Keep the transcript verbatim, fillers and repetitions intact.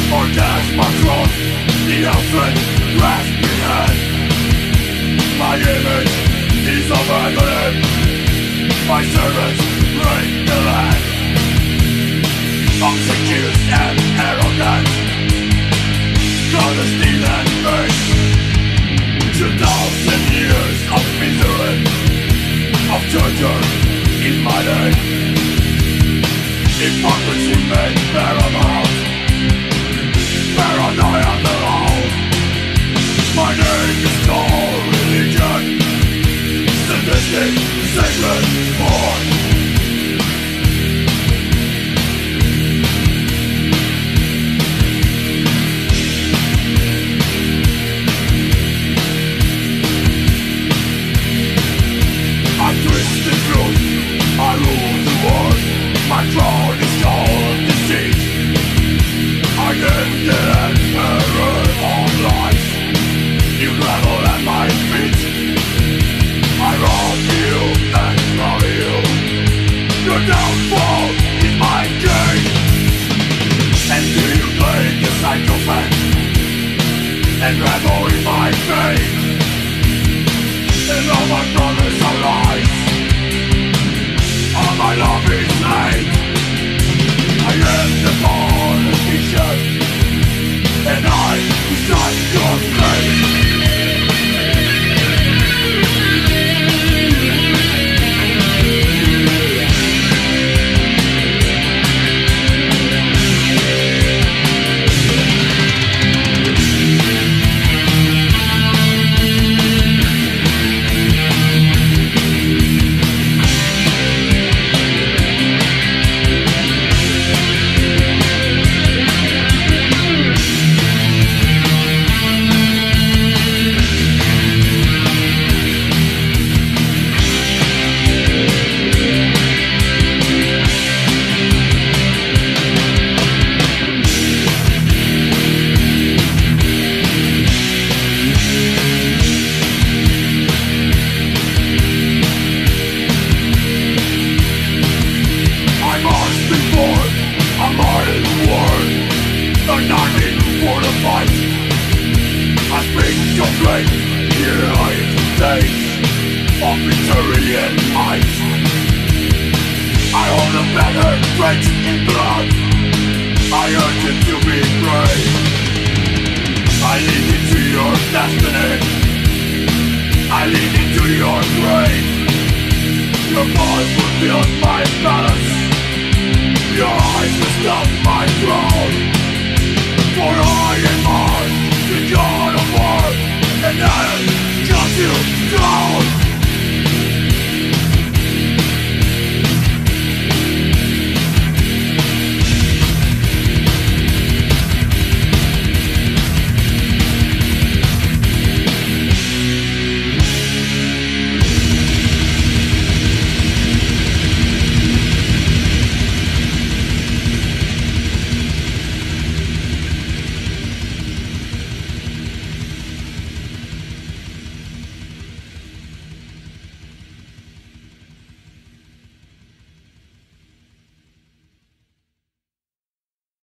Orgasmatron, the elephant grasping hand. My image is of agony. My servants break the land. Obsequious and arrogant, clandestine and fake. Two thousand years of misery, of torture in my name. Hypocrisy made paramount, paranoia the law. My name is no religion, sadistic, sacred, born. I twist the truth, I rule the world. My throne is called deceit. I am the emperor of life. You gravel at my feet. I rob you and rob you. Your downfall is my game. And do you play the psychopath and revel in my fate? And all my promise are lies. All my love is hate. I am the politician, and I decide your fate. I speak your great, heroic days of victory and might. I hold a banner drenched in blood. I urge you to be brave. I lead you to your destiny. I lead you to your grave. Your paws will build my palace. Your eyes will stop my throne. For I am on the God of war, and I am got you down.